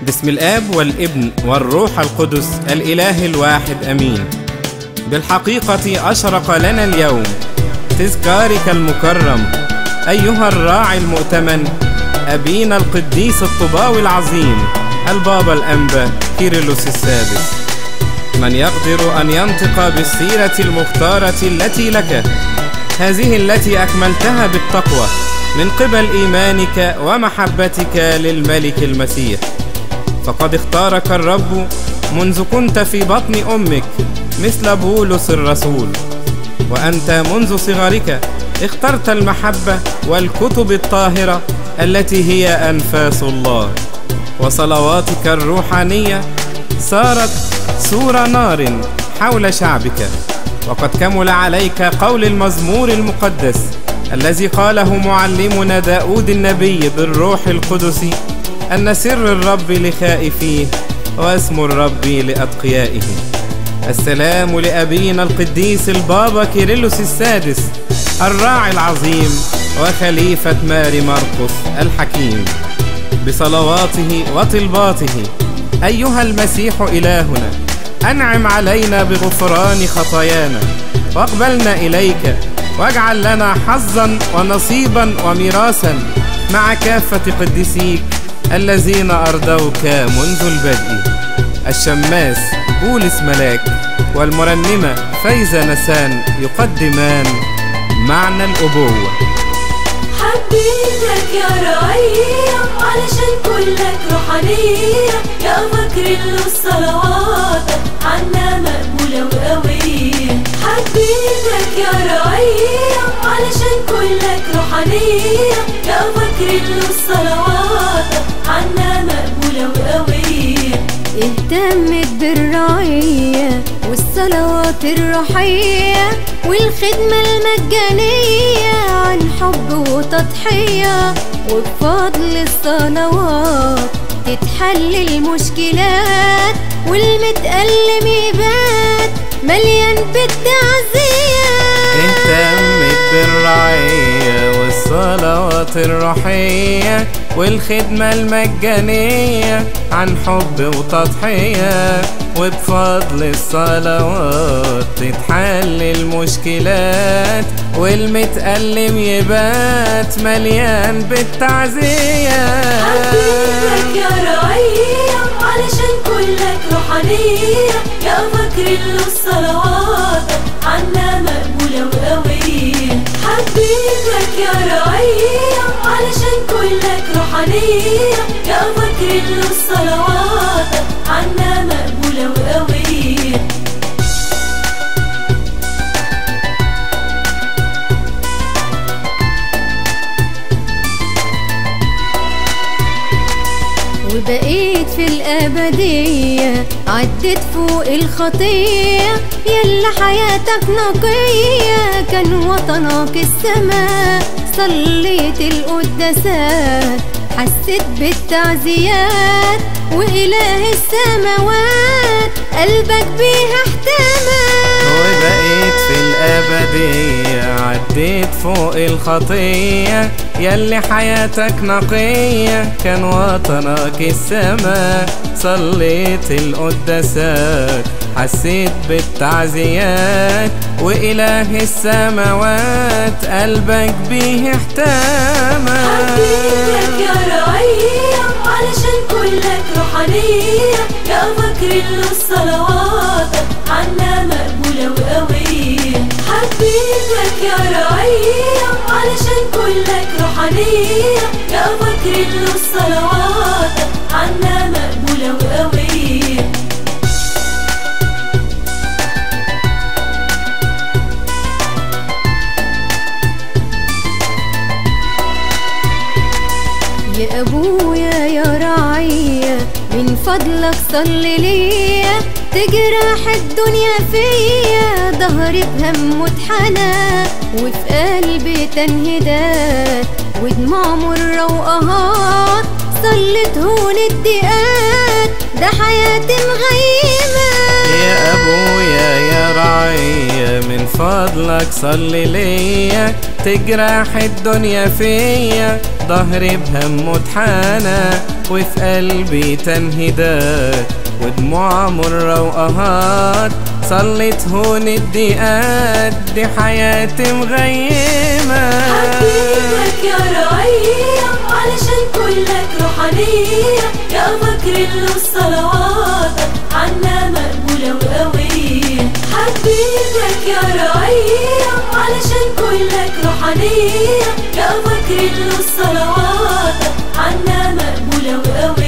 باسم الآب والابن والروح القدس الإله الواحد أمين. بالحقيقة أشرق لنا اليوم تذكارك المكرم أيها الراعي المؤتمن، أبينا القديس الطباوي العظيم البابا الأنبا كيرلس السادس، من يقدر أن ينطق بالسيرة المختارة التي لك، هذه التي أكملتها بالتقوى من قبل إيمانك ومحبتك للملك المسيح. فقد اختارك الرب منذ كنت في بطن أمك مثل بولس الرسول، وأنت منذ صغرك اخترت المحبة والكتب الطاهرة التي هي أنفاس الله، وصلواتك الروحانية صارت سور نار حول شعبك. وقد كمل عليك قول المزمور المقدس الذي قاله معلمنا داود النبي بالروح القدس، أن سر الرب لخائفيه واسم الرب لأتقيائه. السلام لأبينا القديس البابا كيرلس السادس، الراعي العظيم وخليفة ماري مرقس الحكيم، بصلواته وطلباته. أيها المسيح إلهنا، أنعم علينا بغفران خطايانا واقبلنا إليك، واجعل لنا حظا ونصيبا وميراثا مع كافة قديسيك الذين أرضوك منذ البدء، الشماس بولس ملاك والمرنمة فايزة نسان يقدمان معنى الأبوة. حبيتك يا رعية علشان كلك روحانية، يا فاكر صلواتك عنا مقبولة وقوية. حبيتك يا رعية علشان كلك روحانية، يا فاكر صلواتك عنا مقبولة وقوية. اهتمت بالرعية والصلوات الروحية والخدمة المجانية عن حب وتضحية، وبفضل الصلوات تتحل المشكلات، والمتألم يبات مليان بالتعزية. اهتمت بالرعية والصلوات الروحية والخدمة المجانية عن حب وتضحية، وبفضل الصلوات تتحل المشكلات، والمتألم يبات مليان بالتعزية. حبيتك يا رعية علشان كلك روحانية، يا فاكر صلواتك عنا مقبولة وقوية. حبيتك يا رعية علشان كلك روحانية، يا فاكر صلواتك عنا مقبولة وقوية. وبقيت في الأبدية عدت فوق الخطية، يلا حياتك نقية كان وطنك السماء. صليت القداسات حسيت بالتعزيات، وإله السماوات قلبك بيها احتمى. وبقيت في الأبدية عديت فوق الخطية، يلي حياتك نقية كان وطنك السماء. صليت القداسات حسيت بالتعزيات، وإله السماوات قلبك بيه احتمى. حبيتك يا رعية علشان كلك روحانية، يا فاكر صلواتك عنا مقبولة وقوية. حبيتك يا رعية علشان كلك روحانية، يا فاكر صلواتك عنا مقبولة وقوية. يا أبويا يا رعية من فضلك صلي ليا، تجرح الدنيا فيا ظهري بهم واتحنى، وفي قلبي تنهيدات ودموع مرة وقهات. صليت هون الدقات ده حياتي مغيمة. يا أبويا يا رعية من فضلك صلي ليا، تجرح الدنيا فيا ظهري بهم واتحنى، وفي قلبي تنهيدات ودموع مرة وقهات. صليت هون الدقات دي حياتي مغيمة. حبيتك يا رعية علشان كلك روحانية، يا فكر له صلواتك عنا مقبولة وقوية. حبيتك يا رعية علشان كلك روحانية، يا فكر له صلواتك عنا مقبولة وقوية.